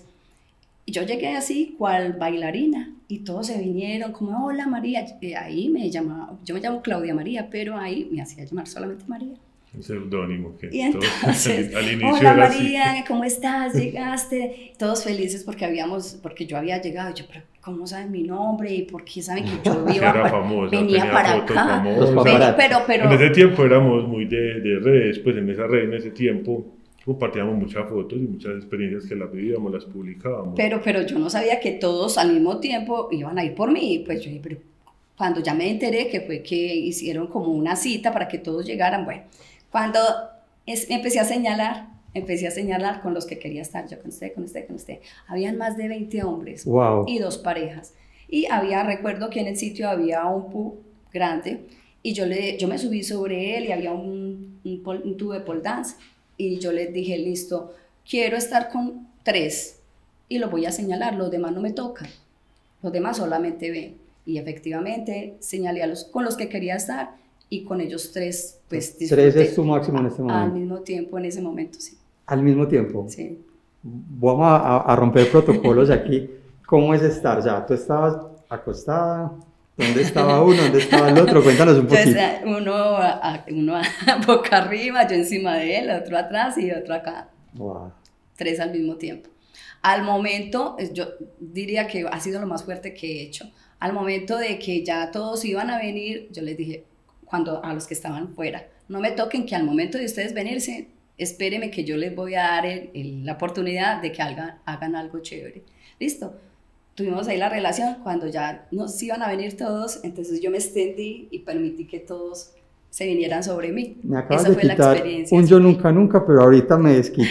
Speaker 2: Y yo llegué así, cual bailarina, y todos se vinieron como, hola María. Y ahí me llamaba, yo me llamo Claudia María, pero ahí me hacía llamar solamente María.
Speaker 1: Un seudónimo que
Speaker 2: Y
Speaker 1: todos-
Speaker 2: entonces,
Speaker 1: al, al inicio
Speaker 2: hola
Speaker 1: era así.
Speaker 2: María, ¿cómo estás? ¿Llegaste? Todos felices porque habíamos, porque yo había llegado. Yo, pero ¿cómo saben mi nombre? ¿Y por qué saben que yo
Speaker 1: Que
Speaker 2: iba
Speaker 1: era
Speaker 2: pa-
Speaker 1: famosa,
Speaker 2: venía
Speaker 1: tenía
Speaker 2: para
Speaker 1: fotos
Speaker 2: acá?
Speaker 1: famosas.
Speaker 4: Los
Speaker 2: Ven-
Speaker 4: paparazzi.
Speaker 2: pero, pero,
Speaker 1: En ese tiempo éramos muy de, de redes, pues en esa red, en ese tiempo, compartíamos muchas fotos y muchas experiencias que las vivíamos, las publicábamos.
Speaker 2: pero, pero yo no sabía que todos al mismo tiempo iban a ir por mí. Pues yo dije, pero cuando ya me enteré que fue que hicieron como una cita para que todos llegaran, bueno, cuando es, empecé a señalar, empecé a señalar con los que quería estar, yo con usted, con usted, con usted. Habían más de veinte hombres
Speaker 4: Wow.
Speaker 2: y dos parejas. Y había, recuerdo que en el sitio había un pub grande y yo, le, yo me subí sobre él y había un, un, pol- un tubo de pole dance y yo les dije, listo, quiero estar con tres y lo voy a señalar, los demás no me tocan, los demás solamente ven. Y efectivamente señalé a los con los que quería estar y con ellos tres, pues
Speaker 4: Tres
Speaker 2: disfruté
Speaker 4: es tu máximo en este
Speaker 2: al
Speaker 4: momento.
Speaker 2: mismo tiempo, en ese momento, sí.
Speaker 4: Al mismo tiempo.
Speaker 2: sí.
Speaker 4: Vamos a, a romper protocolos aquí. ¿Cómo es estar? O sea, tú estabas acostada. ¿Dónde estaba uno? ¿Dónde estaba el otro? Cuéntanos un
Speaker 2: Entonces,
Speaker 4: poquito.
Speaker 2: eh, uno, a- a- uno a- boca arriba, yo encima de él, otro atrás y otro acá.
Speaker 4: Wow.
Speaker 2: Tres al mismo tiempo. Al momento, es- yo diría que ha sido lo más fuerte que he hecho. Al momento de que ya todos iban a venir, yo les dije, cuando a los que estaban fuera, no me toquen, que al momento de ustedes venirse, espérenme que yo les voy a dar el- el- la oportunidad de que hagan, hagan algo chévere. Listo. Tuvimos ahí la relación, cuando ya nos iban a venir todos, entonces yo me extendí y permití que todos se vinieran sobre mí.
Speaker 4: Me acabas
Speaker 2: Esa
Speaker 4: de
Speaker 2: fue la
Speaker 4: quitar
Speaker 2: experiencia.
Speaker 4: un yo nunca nunca, pero ahorita me desquito.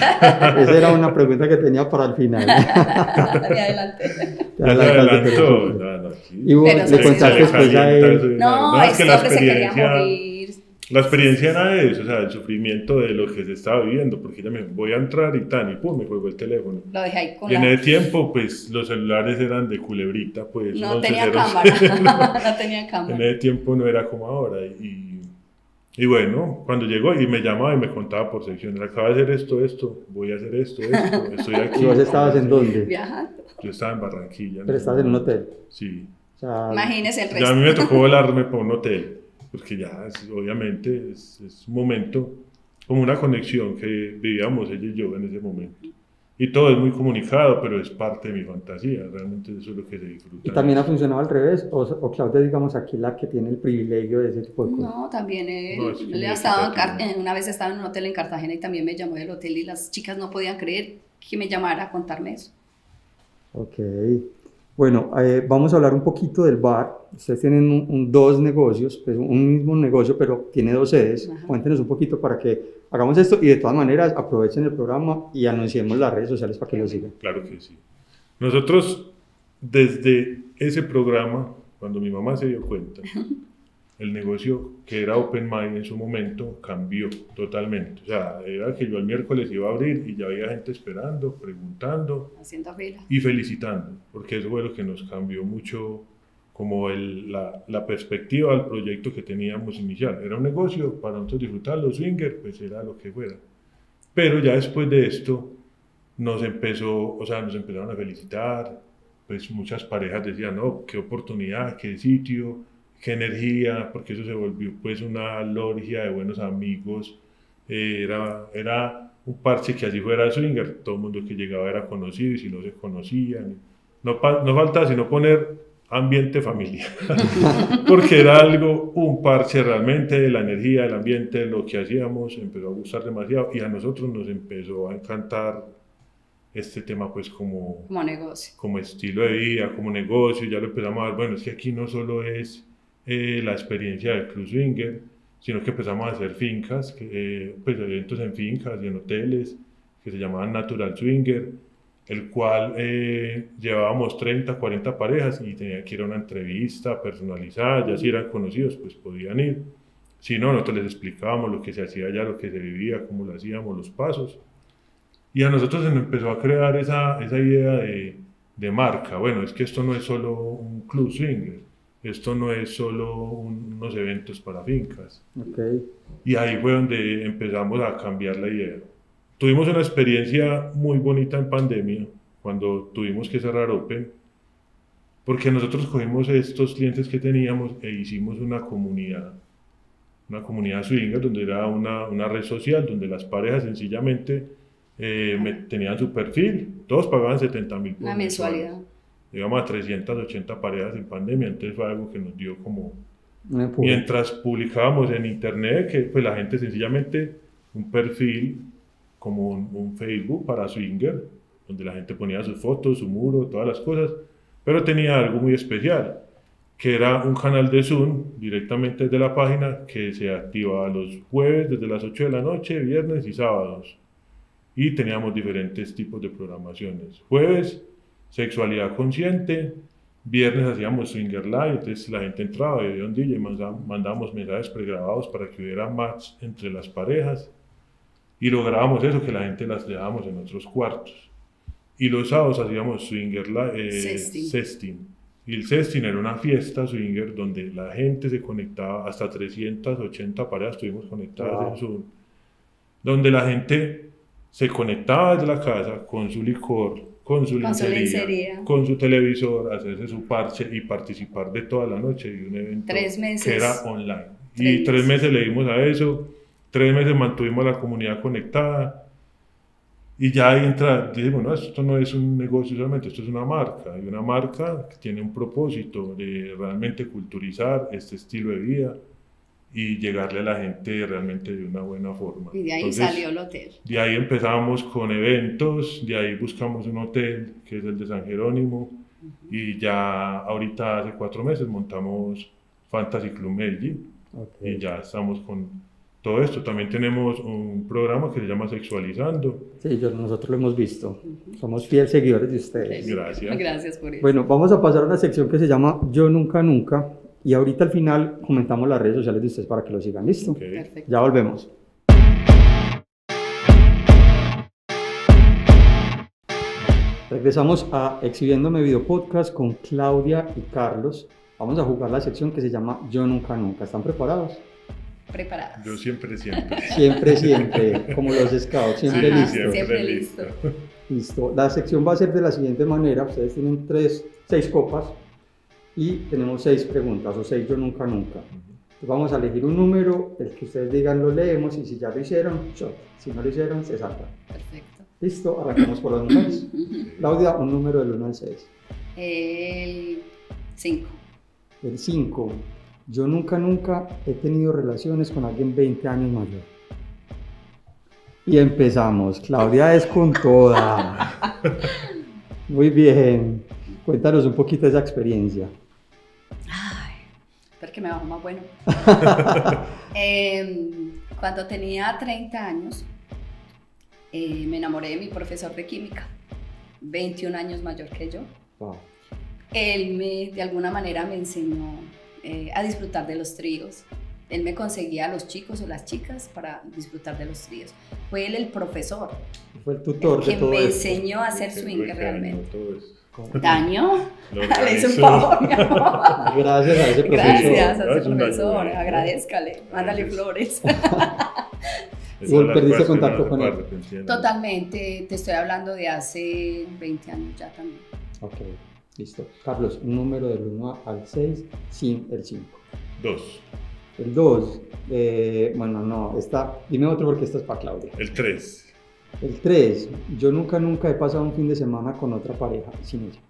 Speaker 4: Esa era una pregunta que tenía para el final.
Speaker 2: De adelante.
Speaker 4: Te
Speaker 1: Ya se
Speaker 4: adelantaste,
Speaker 1: adelantó.
Speaker 4: pero-
Speaker 1: No, no, sí.
Speaker 4: Y vos
Speaker 2: Pero
Speaker 4: le
Speaker 2: se-
Speaker 4: contaste
Speaker 2: se-
Speaker 4: después a él.
Speaker 2: No,
Speaker 1: es
Speaker 2: este
Speaker 1: que la
Speaker 2: hombre se quería
Speaker 1: experiencia,
Speaker 2: morir.
Speaker 1: la experiencia era eso, o sea, el sufrimiento de lo que se estaba viviendo, porque ya me voy a entrar y tan, y pum, me colgó el teléfono.
Speaker 2: Lo dejé ahí con
Speaker 1: Y en
Speaker 2: la...
Speaker 1: ese tiempo, pues, los celulares eran de culebrita, pues.
Speaker 2: No
Speaker 1: once
Speaker 2: tenía
Speaker 1: cero
Speaker 2: cámara.
Speaker 1: cero.
Speaker 2: No tenía
Speaker 1: En
Speaker 2: cámara.
Speaker 1: ese tiempo no era como ahora. Y, y bueno, cuando llegó y me llamaba y me contaba por secciones, acaba de hacer esto, esto, voy a hacer esto, esto, estoy aquí.
Speaker 4: ¿Y vos estabas en dónde?
Speaker 2: Viajando.
Speaker 1: Yo estaba en Barranquilla.
Speaker 4: Pero
Speaker 1: ¿no?
Speaker 4: estás en un hotel.
Speaker 1: Sí.
Speaker 4: O sea,
Speaker 2: Imagínese el
Speaker 1: Ya a mí
Speaker 2: resto.
Speaker 1: me tocó volarme para un hotel, porque ya, es- obviamente, es, es un momento, como una conexión que vivíamos ella y yo en ese momento. Y todo es muy comunicado, pero es parte de mi fantasía, realmente eso es lo que se disfruta.
Speaker 4: ¿y también ha funcionado al revés? ¿O, o Claudia, digamos, aquí la que tiene el privilegio de ese tipo de cosas?
Speaker 2: No, también él,
Speaker 1: No, es que
Speaker 2: él
Speaker 1: muy
Speaker 2: ha estado en Car-
Speaker 1: equitativo.
Speaker 2: en- una vez estaba en un hotel en Cartagena y también me llamó del hotel y las chicas no podían creer que me llamara a contarme eso.
Speaker 4: Ok. Bueno, eh, vamos a hablar un poquito del bar. Ustedes tienen un- un- dos negocios, pues un mismo negocio, pero tiene dos sedes.
Speaker 2: Ajá.
Speaker 4: Cuéntenos un poquito para que hagamos esto y de todas maneras aprovechen el programa y anunciemos las redes sociales para que lo sigan.
Speaker 1: Claro que sí. Nosotros desde ese programa, cuando mi mamá se dio cuenta, el negocio que era Open Mind en su momento cambió totalmente. O sea, era que yo el miércoles iba a abrir y ya había gente esperando, preguntando,
Speaker 2: haciendo fila
Speaker 1: y felicitando, porque eso fue lo que nos cambió mucho como el, la, la perspectiva del proyecto que teníamos inicial. Era un negocio para nosotros disfrutar, los swingers, pues era lo que fuera. Pero ya después de esto nos empezó, o sea, nos empezaron a felicitar, pues muchas parejas decían, no, qué oportunidad, qué sitio, qué energía, porque eso se volvió pues una logia de buenos amigos, eh, era, era un parche que así fuera swinger, todo el mundo que llegaba era conocido y si no se conocían, no, no faltaba sino poner ambiente familiar, porque era algo, un parche realmente, la energía, el ambiente, lo que hacíamos empezó a gustar demasiado y a nosotros nos empezó a encantar este tema pues como,
Speaker 2: como negocio,
Speaker 1: como estilo de vida, como negocio, ya lo empezamos a ver, bueno, es que aquí no solo es eh, la experiencia del Club Swinger, sino que empezamos a hacer fincas, que, eh, pues eventos en fincas y en hoteles, que se llamaban Natural Swinger, el cual eh, llevábamos treinta, cuarenta parejas y tenía que ir a una entrevista personalizada, ya si eran conocidos pues podían ir, si no, nosotros les explicábamos lo que se hacía allá, lo que se vivía, cómo lo hacíamos, los pasos. Y a nosotros se nos empezó a crear esa, esa idea de, de marca. Bueno, es que esto no es solo un club swinger, esto no es solo un, unos eventos para fincas.
Speaker 4: Okay.
Speaker 1: Y ahí fue donde empezamos a cambiar la idea. Tuvimos una experiencia muy bonita en pandemia, cuando tuvimos que cerrar Open, porque nosotros cogimos estos clientes que teníamos e hicimos una comunidad, una comunidad swinger, donde era una, una red social, donde las parejas sencillamente Eh, me, tenían su perfil, todos pagaban setenta mil por
Speaker 2: una mensualidad.
Speaker 1: Llegamos a trescientas ochenta parejas en pandemia, entonces fue algo que nos dio como...
Speaker 4: Una
Speaker 1: mientras publicábamos en internet, que pues la gente sencillamente, un perfil como un, un Facebook para swinger, donde la gente ponía sus fotos, su muro, todas las cosas, pero tenía algo muy especial, que era un canal de Zoom directamente desde la página que se activaba los jueves desde las ocho de la noche, viernes y sábados. Y teníamos diferentes tipos de programaciones. Jueves, sexualidad consciente. Viernes hacíamos Swinger Live, entonces la gente entraba, veía un D J, mandábamos mensajes pregrabados para que hubiera match entre las parejas. Y lográbamos eso, que la gente las dejábamos en otros cuartos. Y los sábados hacíamos Swinger Live, eh, Sesting. Y el Sesting era una fiesta swinger donde la gente se conectaba, hasta trescientas ochenta parejas estuvimos conectadas wow. en Zoom. Donde la gente se conectaba desde la casa con su licor, con su
Speaker 2: con
Speaker 1: lencería,
Speaker 2: su
Speaker 1: con su televisor, hacerse su parche y participar de toda la noche de un evento
Speaker 2: tres meses.
Speaker 1: que era online.
Speaker 2: Tres
Speaker 1: y tres meses le dimos a eso, tres meses mantuvimos la comunidad conectada y ya ahí entra, dijimos, no, esto no es un negocio solamente, esto es una marca, y una marca que tiene un propósito de realmente culturizar este estilo de vida y llegarle a la gente realmente de una buena forma.
Speaker 2: Y de ahí
Speaker 1: Entonces,
Speaker 2: salió el hotel.
Speaker 1: De ahí empezamos con eventos, de ahí buscamos un hotel que es el de San Jerónimo, uh-huh. y ya ahorita hace cuatro meses montamos Fantasy Club Medellín, okay. y ya estamos con todo esto. También tenemos un programa que se llama Sexualizando.
Speaker 4: Sí, yo, nosotros lo hemos visto, uh-huh. somos fieles seguidores de ustedes.
Speaker 1: Gracias.
Speaker 2: Gracias por eso.
Speaker 4: Bueno, vamos a pasar a una sección que se llama Yo Nunca Nunca. Y ahorita al final comentamos las redes sociales de ustedes para que lo sigan, ¿listo?
Speaker 1: Okay.
Speaker 2: Perfecto.
Speaker 4: Ya volvemos. Regresamos a Exhibiéndome Video Podcast con Claudia y Carlos. Vamos a jugar la sección que se llama Yo Nunca Nunca. ¿Están preparados?
Speaker 2: Preparados.
Speaker 1: Yo siempre, siempre.
Speaker 4: Siempre, siempre, como los scouts, siempre
Speaker 2: Ajá,
Speaker 4: listo.
Speaker 2: Siempre, siempre listo.
Speaker 4: Listo. La sección va a ser de la siguiente manera. Ustedes tienen tres, seis copas. Y tenemos seis preguntas, o seis yo nunca nunca. Entonces vamos a elegir un número, el que ustedes digan lo leemos, y si ya lo hicieron, shot. Si no lo hicieron, se salta.
Speaker 2: Perfecto.
Speaker 4: Listo, arrancamos por los números. Claudia, un número del uno al seis.
Speaker 2: El cinco.
Speaker 4: El cinco. Yo nunca nunca he tenido relaciones con alguien veinte años mayor. Y empezamos. Claudia es con toda. Muy bien. Cuéntanos un poquito de esa experiencia.
Speaker 2: Ay, porque me bajó más bueno. eh, cuando tenía treinta años, eh, me enamoré de mi profesor de química, veintiún años mayor que yo.
Speaker 4: Wow.
Speaker 2: él me, de alguna manera me enseñó eh, a disfrutar de los tríos. Él me conseguía a los chicos o las chicas para disfrutar de los tríos. Fue él el profesor.
Speaker 4: Fue el tutor
Speaker 2: el
Speaker 4: de
Speaker 2: que
Speaker 4: todo
Speaker 2: me
Speaker 4: esto.
Speaker 2: enseñó a hacer
Speaker 1: Que
Speaker 2: swinger
Speaker 1: fue que
Speaker 2: realmente.
Speaker 1: dañó todo eso.
Speaker 2: ¿Daño?
Speaker 1: Lo
Speaker 2: Le hice un
Speaker 1: organizó.
Speaker 2: favor, mi amor.
Speaker 4: Gracias a ese profesor.
Speaker 2: Gracias a
Speaker 1: No,
Speaker 2: ese
Speaker 1: es una
Speaker 2: profesor.
Speaker 1: ayuda.
Speaker 2: Agradézcale. Mándale flores.
Speaker 1: Esas
Speaker 4: ¿Y
Speaker 1: son las
Speaker 4: perdiste
Speaker 1: cosas que
Speaker 4: contacto
Speaker 1: no
Speaker 4: con
Speaker 1: se
Speaker 4: él?
Speaker 1: puede arrepentir.
Speaker 2: Totalmente. Te estoy hablando de hace veinte años ya también.
Speaker 4: Ok, listo. Carlos, un número del uno al seis sin el cinco.
Speaker 1: Dos.
Speaker 4: El dos, eh, bueno, no, está, dime otro porque esta es para Claudia.
Speaker 1: El tres.
Speaker 4: El tres, yo nunca, nunca he pasado un fin de semana con otra pareja sin ella.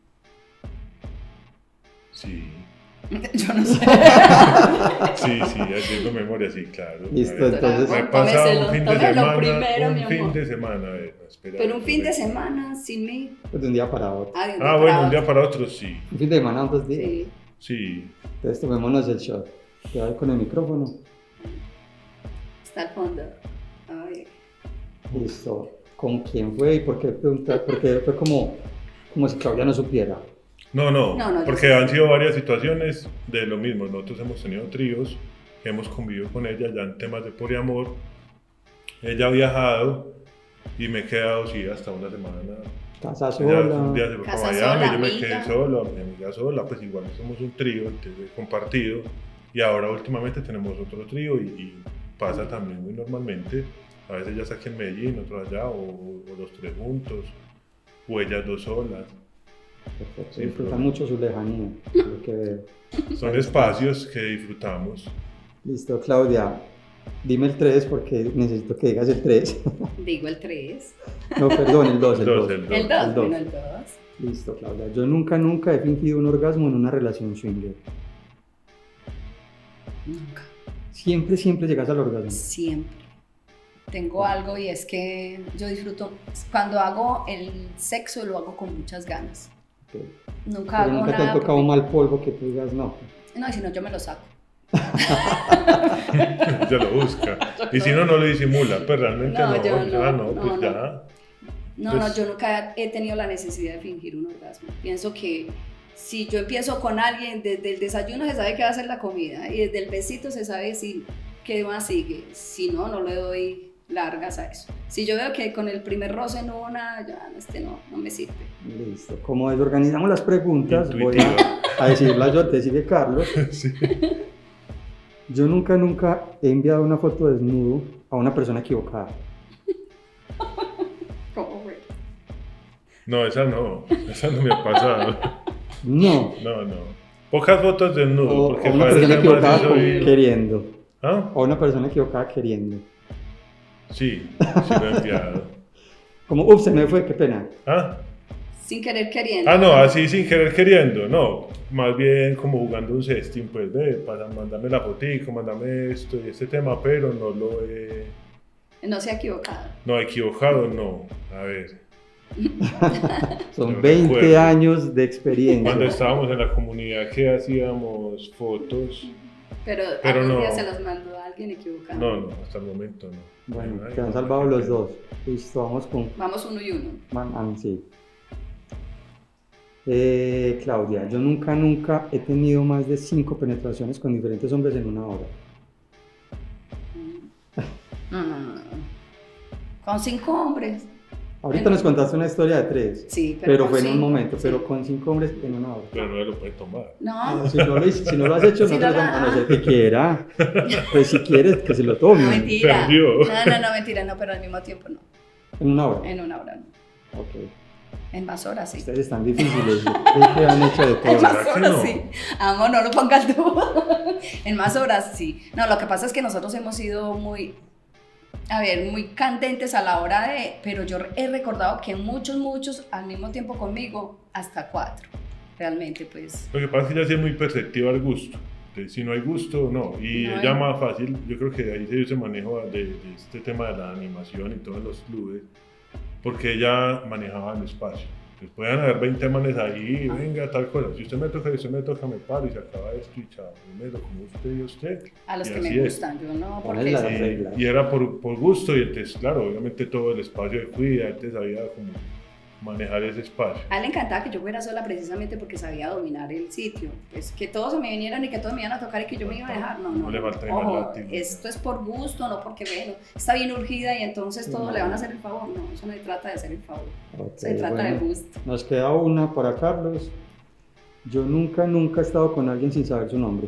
Speaker 1: Sí.
Speaker 2: Yo no sé.
Speaker 1: Sí, sí, ya tengo memoria, sí, claro.
Speaker 4: Listo,
Speaker 1: A ver,
Speaker 4: entonces-
Speaker 1: me he pasado
Speaker 2: Tómeselo,
Speaker 1: un fin de
Speaker 2: tómelo
Speaker 1: semana,
Speaker 2: primero,
Speaker 1: un
Speaker 2: mi
Speaker 1: fin
Speaker 2: amor.
Speaker 1: de semana, a ver, no, espera.
Speaker 2: Pero un fin de
Speaker 1: espera.
Speaker 2: semana sin mí.
Speaker 4: Pues de un día para otro.
Speaker 2: Ah, de un
Speaker 1: Ah,
Speaker 2: día
Speaker 1: bueno,
Speaker 2: para
Speaker 1: un día
Speaker 2: otro.
Speaker 1: para otro, sí.
Speaker 4: Un fin de semana, dos días.
Speaker 2: Sí.
Speaker 1: Sí.
Speaker 4: Entonces tomémonos el shot. ¿Qué hay con el micrófono?
Speaker 2: Está al fondo. Ay.
Speaker 4: Listo. ¿Con quién fue y por qué preguntar? Porque fue como, como si Claudia no supiera.
Speaker 1: No, no,
Speaker 2: No, no, yo
Speaker 1: porque
Speaker 2: sé.
Speaker 1: han sido varias situaciones de lo mismo. Nosotros hemos tenido tríos, que hemos convivido con ella ya en temas de poliamor. Ella ha viajado y me he quedado, sí, hasta una semana.
Speaker 4: Casa
Speaker 1: Ella un día
Speaker 4: sola.
Speaker 1: se fue
Speaker 2: Casa
Speaker 1: para Miami,
Speaker 2: sola,
Speaker 1: yo me
Speaker 2: amiga.
Speaker 1: quedé solo, mi amiga sola, pues igual somos un trío, entonces compartido. Y ahora últimamente tenemos otro trío y, y pasa también muy normalmente. A veces ella está aquí en Medellín, otro allá, o, o los tres juntos, o ellas dos solas.
Speaker 4: Perfecto.
Speaker 1: Sí,
Speaker 4: Disfrutan
Speaker 1: pero-
Speaker 4: mucho su lejanía, lo que veo.
Speaker 1: Son espacios que disfrutamos.
Speaker 4: Listo, Claudia. Dime el tres porque necesito que digas el tres.
Speaker 2: Digo el tres.
Speaker 4: No, perdón, el dos, el
Speaker 1: Dos,
Speaker 4: dos.
Speaker 1: el dos.
Speaker 2: El dos.
Speaker 4: El dos.
Speaker 2: Bueno, el dos.
Speaker 4: Listo, Claudia. Yo nunca, nunca he fingido un orgasmo en una relación swinger.
Speaker 2: Nunca.
Speaker 4: Siempre, siempre llegas al orgasmo.
Speaker 2: Siempre. Tengo algo y es que yo disfruto. Cuando hago el sexo lo hago con muchas ganas.
Speaker 4: Ok.
Speaker 2: Nunca
Speaker 4: Pero
Speaker 2: hago
Speaker 4: nunca te
Speaker 2: nada.
Speaker 4: han tocado
Speaker 2: porque-
Speaker 4: mal polvo que tú digas no.
Speaker 2: No, y si no, yo me lo saco.
Speaker 1: Ya lo busca. Y si no, no le disimula. Pues realmente
Speaker 2: No,
Speaker 1: no.
Speaker 2: yo
Speaker 1: ya
Speaker 2: no,
Speaker 1: no,
Speaker 2: no,
Speaker 1: pues
Speaker 2: no.
Speaker 1: ya.
Speaker 2: No,
Speaker 1: Pues-
Speaker 2: no, yo nunca he tenido la necesidad de fingir un orgasmo. Pienso que si yo empiezo con alguien, desde el desayuno se sabe que va a ser la comida y desde el besito se sabe si qué más sigue. Si no, no le doy largas a eso. Si yo veo que con el primer roce no, nada, ya este no, no me sirve.
Speaker 4: Listo. Como desorganizamos las preguntas, voy
Speaker 1: Intuitiva.
Speaker 4: a, a decirlas yo, te sigue Carlos.
Speaker 1: Sí.
Speaker 4: Yo nunca, nunca he enviado una foto desnudo a una persona equivocada.
Speaker 2: ¿Cómo fue?
Speaker 1: No, esa no. Esa no me ha pasado.
Speaker 4: No.
Speaker 1: No, no. Pocas fotos desnudo.
Speaker 4: O,
Speaker 1: Porque
Speaker 4: o una
Speaker 1: parece
Speaker 4: persona
Speaker 1: que más
Speaker 4: equivocada
Speaker 1: soy-
Speaker 4: con- queriendo.
Speaker 1: ¿Ah?
Speaker 4: O una persona equivocada queriendo.
Speaker 1: Sí, sí lo he enviado.
Speaker 4: Como, uff, se me fue, qué pena.
Speaker 1: ¿Ah?
Speaker 2: Sin querer queriendo.
Speaker 1: Ah, no, así sin querer queriendo, no. Más bien como jugando un sexting, pues ve, para mandarme la fotico, mándame esto y este tema, pero no lo he...
Speaker 2: No se ha equivocado.
Speaker 1: No, equivocado, no. A ver,
Speaker 4: Son
Speaker 1: Yo
Speaker 4: veinte
Speaker 1: recuerdo.
Speaker 4: años de experiencia.
Speaker 1: cuando estábamos en la comunidad que hacíamos fotos,
Speaker 2: Pero,
Speaker 1: Pero
Speaker 2: algún
Speaker 1: no.
Speaker 2: día se los mandó a alguien equivocado.
Speaker 1: no, no, hasta el momento no.
Speaker 4: Bueno,
Speaker 1: Ay,
Speaker 4: te han
Speaker 1: no,
Speaker 4: salvado
Speaker 1: qué
Speaker 4: los
Speaker 1: pena.
Speaker 4: dos. Listo, vamos con
Speaker 2: Vamos uno y uno.
Speaker 4: Man- ah, sí. Eh, Claudia, yo nunca, nunca he tenido más de cinco penetraciones con diferentes hombres en una hora.
Speaker 2: No, no, no, no. Con cinco hombres.
Speaker 4: Ahorita
Speaker 2: Bueno.
Speaker 4: nos contaste una historia de tres,
Speaker 2: Sí, pero,
Speaker 4: pero
Speaker 2: con
Speaker 4: fue en un
Speaker 2: cinco,
Speaker 4: momento,
Speaker 2: sí.
Speaker 4: pero con cinco hombres en una hora.
Speaker 1: Pero no lo puede tomar.
Speaker 2: No,
Speaker 4: Si no lo, hice- si no lo has hecho,
Speaker 2: Si
Speaker 4: no te
Speaker 2: no
Speaker 4: lo
Speaker 2: lo-
Speaker 4: a no ser que quiera. Pues si quieres, que se lo tome.
Speaker 2: no, mentira.
Speaker 1: Perdió.
Speaker 2: No, no, no, mentira, no, pero al mismo tiempo no.
Speaker 4: En una hora.
Speaker 2: En una hora no.
Speaker 4: Ok.
Speaker 2: En más horas sí.
Speaker 4: Ustedes están difíciles. Yo creo que han hecho de
Speaker 2: En
Speaker 4: todo.
Speaker 2: más
Speaker 1: ¿Será que
Speaker 2: horas
Speaker 1: no?
Speaker 2: sí. Amo, no lo pongas tú. En más horas sí. No, lo que pasa es que nosotros hemos sido muy, a ver, muy candentes a la hora de, pero yo he recordado que muchos, muchos al mismo tiempo conmigo, hasta cuatro. Realmente, pues.
Speaker 1: Lo que pasa es que ella sí es muy perceptiva al gusto. Entonces, si no hay gusto, no. Y
Speaker 2: No
Speaker 1: ella
Speaker 2: hay-
Speaker 1: más fácil, yo creo que ahí se dio ese manejo de, de este tema de la animación y todos los clubes, porque ella manejaba el espacio. Entonces pueden haber veinte manes ahí, venga, tal cosa. Si usted me toca y usted me toca, me paro y se acaba esto y chao. Yo me lo como usted y usted.
Speaker 2: A los
Speaker 1: Y
Speaker 2: que
Speaker 1: así
Speaker 2: me
Speaker 1: es.
Speaker 2: gustan, yo no,
Speaker 4: Ponle
Speaker 2: porque
Speaker 4: las
Speaker 2: sí.
Speaker 4: reglas.
Speaker 1: Y, y era por, por gusto y entonces, claro, obviamente todo el espacio de cuida, antes había como manejar ese espacio.
Speaker 2: A él le encantaba que yo fuera sola precisamente porque sabía dominar el sitio. Pues que todos se me vinieran y que todos me iban a tocar y que yo me iba a dejar. No, no.
Speaker 1: No le falta ni
Speaker 2: Ojo,
Speaker 1: más látigo.
Speaker 2: esto es por gusto, no porque bueno, está bien urgida y entonces todos
Speaker 4: No.
Speaker 2: le van a hacer el favor. No, eso no se trata de hacer el favor.
Speaker 4: Ok,
Speaker 2: Se trata
Speaker 4: bueno,
Speaker 2: de gusto.
Speaker 4: Nos queda una para Carlos. Yo nunca, nunca he estado con alguien sin saber su nombre.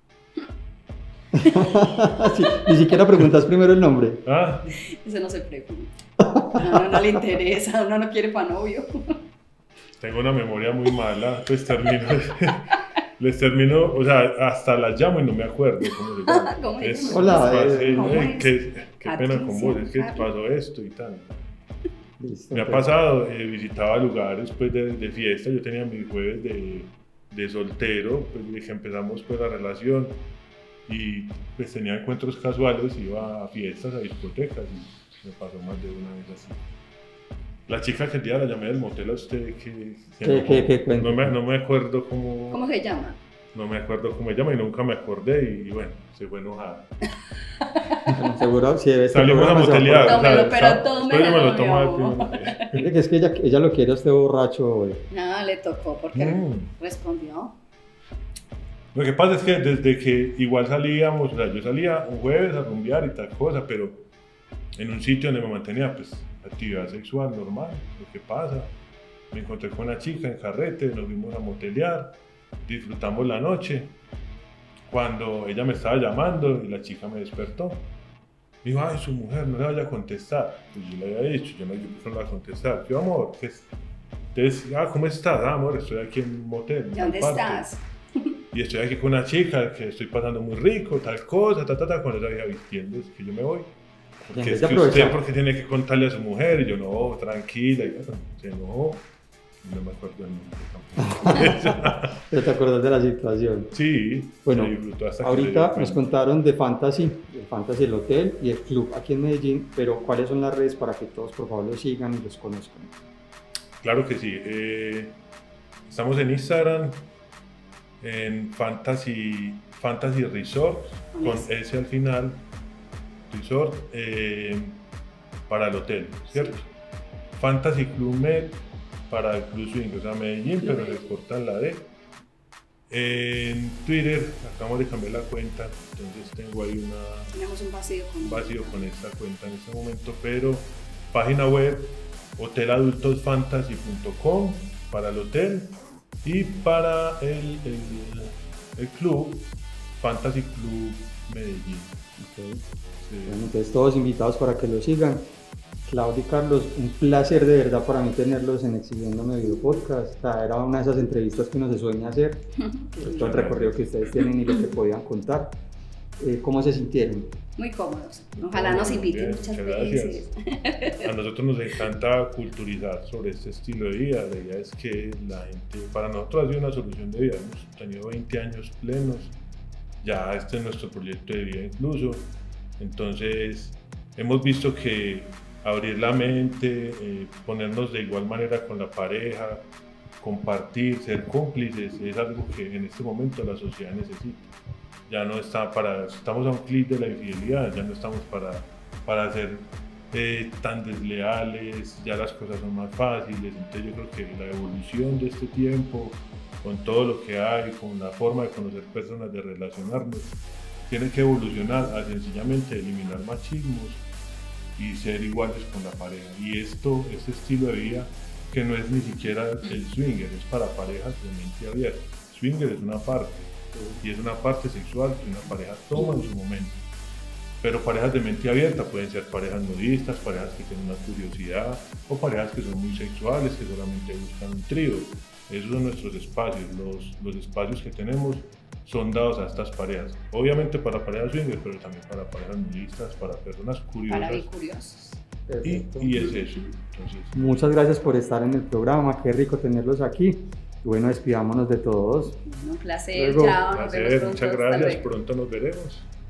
Speaker 4: Sí, ni siquiera preguntas primero el nombre.
Speaker 1: Ah,
Speaker 2: Eso no se pregunta. A uno no le interesa, a uno no quiere pa' novio.
Speaker 1: tengo una memoria muy mala, pues termino, les termino, o sea, hasta las llamo y no me acuerdo cómo se llama.
Speaker 2: ¿Cómo se
Speaker 1: Es-
Speaker 2: llama?
Speaker 4: Hola,
Speaker 1: es-
Speaker 4: eh,
Speaker 2: ¿cómo
Speaker 1: eh,
Speaker 2: es?
Speaker 1: qué, qué pena con
Speaker 2: Patricia,
Speaker 1: vos, es que
Speaker 2: Carlos.
Speaker 1: pasó esto y tal.
Speaker 4: Listo,
Speaker 1: Me ha
Speaker 4: entonces,
Speaker 1: pasado, eh, visitaba lugares pues, de, de fiesta, yo tenía mis jueves de, de soltero, pues de que empezamos pues, la relación y pues tenía encuentros casuales, iba a fiestas, a discotecas y me pasó más de una vez así. La chica que el día la llamé del motel a usted, que se
Speaker 4: ¿Qué-
Speaker 1: enojó.
Speaker 4: qué- qué cuenta?
Speaker 1: no, me, no me acuerdo cómo,
Speaker 2: ¿Cómo se llama?
Speaker 1: no me acuerdo cómo se llama y nunca me acordé y, bueno, se fue enojada.
Speaker 4: bueno, seguro, si debe estar
Speaker 1: Salimos a
Speaker 4: programa, se va a
Speaker 1: motelear.
Speaker 4: acordar.
Speaker 2: Tómelo,
Speaker 1: o sea,
Speaker 2: pero
Speaker 1: sa-
Speaker 2: tómelo,
Speaker 1: después yo me lo tomo
Speaker 2: novio.
Speaker 1: al fin.
Speaker 4: Dile que es que ella, ella lo quiere a usted borracho hoy.
Speaker 2: Nada, le tocó porque
Speaker 1: Mm.
Speaker 2: respondió.
Speaker 1: Lo que pasa es que desde que igual salíamos, o sea, yo salía un jueves a rumbear y tal cosa, pero en un sitio donde me mantenía, pues, actividad sexual normal, lo que pasa. Me encontré con una chica en carrete, nos fuimos a motelear, disfrutamos la noche. Cuando ella me estaba llamando y la chica me despertó, me dijo, ay, su mujer, no le vaya a contestar. Pues yo le había dicho, yo no, yo no le voy a contestar. Yo, amor, ¿qué es? Entonces, ah, ¿cómo estás? Ah, amor, estoy aquí en un motel.
Speaker 2: ¿Y dónde
Speaker 1: tal parte.
Speaker 2: estás?
Speaker 1: Y estoy aquí con una chica que estoy pasando muy rico, tal cosa, ta, ta, ta, cuando ella vieja vistiendo, es que yo me voy.
Speaker 4: Y en
Speaker 1: Porque
Speaker 4: vez
Speaker 1: es
Speaker 4: de
Speaker 1: que usted,
Speaker 4: aprovechar.
Speaker 1: porque tiene que contarle a su mujer, y yo, no, tranquila, y bueno, se enojó. No me acuerdo el nombre tampoco.
Speaker 4: ¿Ya te acuerdas de la situación?
Speaker 1: Sí,
Speaker 4: Bueno,
Speaker 1: se disfrutó hasta que se
Speaker 4: ahorita
Speaker 1: dio
Speaker 4: nos
Speaker 1: cuenta.
Speaker 4: contaron de Fantasy, el Fantasy, el hotel y el club aquí en Medellín, pero ¿cuáles son las redes para que todos por favor los sigan y los conozcan?
Speaker 1: Claro que sí. eh, estamos en Instagram, en Fantasy, Fantasy Resort,
Speaker 2: Con
Speaker 1: con
Speaker 2: S.
Speaker 1: S al final, Resort, eh, para el hotel, ¿cierto? Fantasy Club Med para el Club Swing, o sea, Medellín,
Speaker 2: Club
Speaker 1: pero le
Speaker 2: Medellín.
Speaker 1: cortan la D. En Twitter acabamos de cambiar la cuenta, entonces tengo ahí una,
Speaker 2: Tenemos un vacío con
Speaker 1: un vacío con esta cuenta en este momento, pero página web hotel adultos fantasy punto com para el hotel y para el, el, el club Fantasy Club Medellín.
Speaker 4: Ok.
Speaker 1: Sí.
Speaker 4: Bueno, entonces todos invitados para que lo sigan. Claudia y Carlos, un placer de verdad para mí tenerlos en Exhibiéndome Video Podcast. O sea, era una de esas entrevistas que uno se sueña hacer, pues, todo el recorrido que ustedes tienen y lo que podían contar. Eh, ¿Cómo se sintieron?
Speaker 2: Muy cómodos. Ojalá nos
Speaker 1: Muy
Speaker 2: inviten
Speaker 1: bien,
Speaker 2: muchas
Speaker 1: muchas
Speaker 2: veces.
Speaker 1: A nosotros nos encanta culturizar sobre este estilo de vida. La idea es que la gente, para nosotros ha sido una solución de vida. Hemos tenido veinte años plenos. Ya este es nuestro proyecto de vida incluso. Entonces, hemos visto que abrir la mente, eh, ponernos de igual manera con la pareja, compartir, ser cómplices, es algo que en este momento la sociedad necesita. Ya no está para, estamos a un clic de la infidelidad, ya no estamos para, para ser eh, tan desleales, ya las cosas son más fáciles. Entonces yo creo que la evolución de este tiempo, con todo lo que hay, con la forma de conocer personas, de relacionarnos, tiene que evolucionar a sencillamente eliminar machismos y ser iguales con la pareja. Y esto, este estilo de vida, que no es ni siquiera el swinger, es para parejas de mente abierta. Swinger es una parte, y es una parte sexual que una pareja toma en su momento. Pero parejas de mente abierta pueden ser parejas nudistas, parejas que tienen una curiosidad, o parejas que son muy sexuales, que solamente buscan un trío. Esos son nuestros espacios, los, los espacios que tenemos son dados a estas parejas. Obviamente para parejas swinger, pero también para parejas nudistas, para personas curiosas.
Speaker 2: Para bien curiosos.
Speaker 1: Y,
Speaker 4: Perfecto.
Speaker 1: y es eso. Entonces,
Speaker 4: Muchas gracias por estar en el programa, qué rico tenerlos aquí. Y bueno, despidámonos de todos.
Speaker 2: Un placer,
Speaker 4: Luego.
Speaker 2: chao, nos vemos
Speaker 1: placer,
Speaker 2: pronto.
Speaker 1: muchas
Speaker 2: hasta
Speaker 1: gracias,
Speaker 2: luego.
Speaker 1: pronto nos veremos.